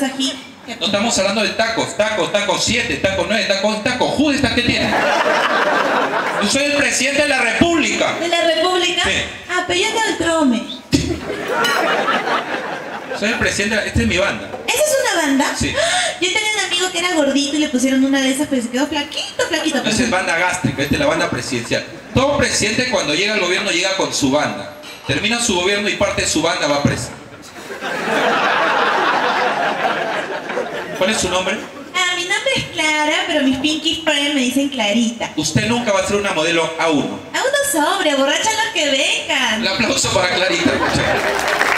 pasa aquí? No estamos hablando de tacos, tacos 7, tacos 9, tacos. ¿Judes qué tiene? Yo soy el presidente de la República. ¿De la República? Sí. Ah, pero yo tengo el trome. Soy el presidente de... Esta es mi banda. ¿Esa es una banda? Sí. Yo tenía un amigo que era gordito y le pusieron una de esas, pero se quedó flaquito. Esta es banda gástrica, esta es la banda presidencial. Todo presidente cuando llega al gobierno llega con su banda. Termina su gobierno y parte de su banda va presa. ¿Cuál es su nombre? Ah, mi nombre es Clara, pero mis Pinky Friends me dicen Clarita. Usted nunca va a ser una modelo A1. A uno sobre, borracha los que vengan. Un aplauso para Clarita.